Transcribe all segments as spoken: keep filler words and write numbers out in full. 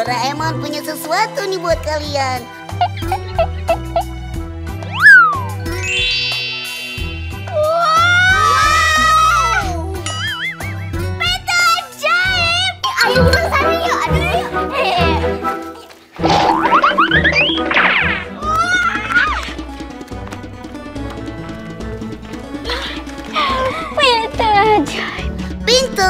Doraemon punya sesuatu nih buat kalian. Wow! Peta ajaib! Ayo kita ke sana yuk, aduh yuk. Peta ajaib. Pintu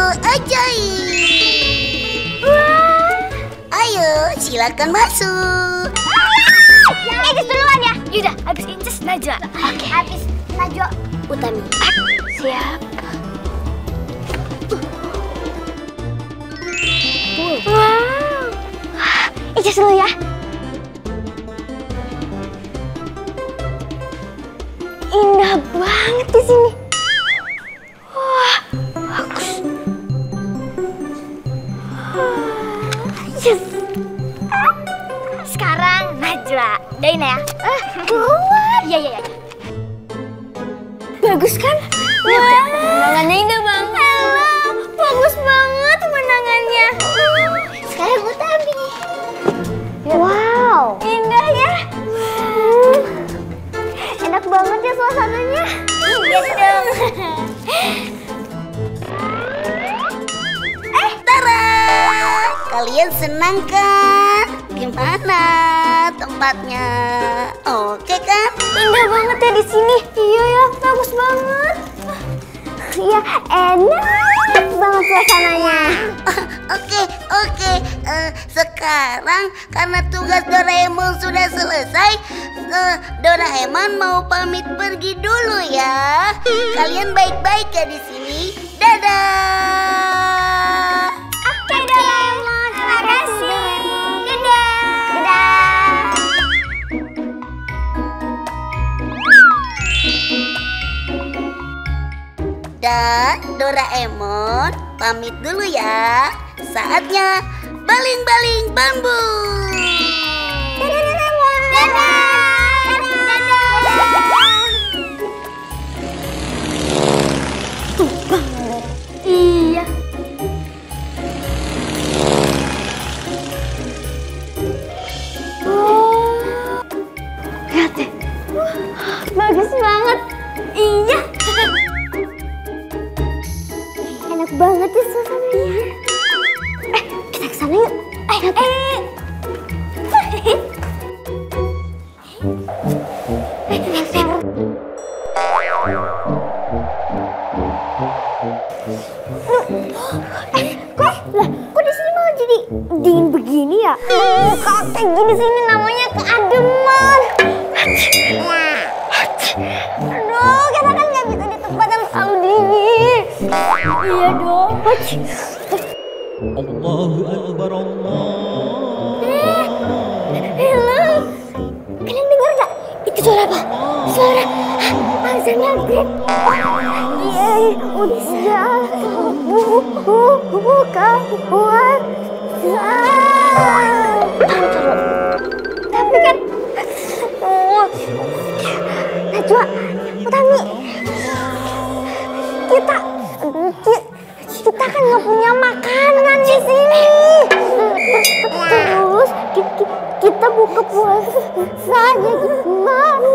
ajaib. Wah! Ayo, silakan masuk. Inces duluan ya. Yaudah, habis Inces Najwa. Oke. Habis Najwa Utami. Siap. Wow. Inces dulu ya. Indah banget di sini. Wah, bagus. Yes. Sekarang Najwa. Dain ya. Eh, keluar. Iya, iya, iya. Bagus kan? Wah, pemandangannya indah banget. Halo, bagus banget pemandangannya. Sekarang Utami. Wow, indah ya. Hmm. Enak banget ya suasananya. Iya dong. Eh, Tara! Kalian senang kan? Gimana tempatnya? Oke kan? Indah banget ya di sini. Iya ya, bagus banget. Iya, enak banget suasananya. Oke, oke. Eh, sekarang karena tugas Doraemon sudah selesai, eh, Doraemon mau pamit pergi dulu ya. Kalian baik-baik ya di sini. Dadah. Oke, Doraemon. Terima kasih. Dadah. Dadah. Dan Doraemon pamit dulu ya. Saatnya baling-baling bambu. Dadah, Doraemon. Dadah. Tuh banget. Iya. Oh. Lihat deh. Bagus banget. Iya. Enak banget ya suasananya. Eh, kita ke sana yuk. Ayo, eh. Eh, Nasar. Eh, kok, lah, kok di sini malah jadi dingin begini ya? Kalau kayak gini sini namanya keademan. Aduh, kita kan nggak bisa di tempat yang selalu dingin. Iya dong. Allahu Akbar Allah. Halo, kalian dengar nggak? Itu suara apa? Suara azan maghrib. Iya, udah buka puasa. Tapi kan, oh, Najwa, Utami, kita kita kan nggak punya makanan di sini. Terus kita, kita buka puasa saja gimana?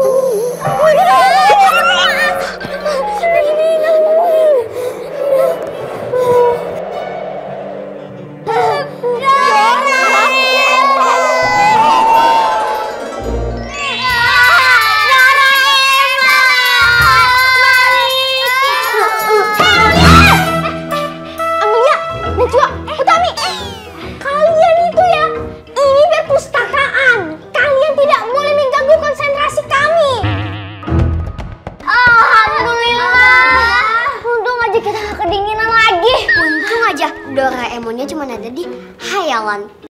Doraemonnya cuma ada di hayalan.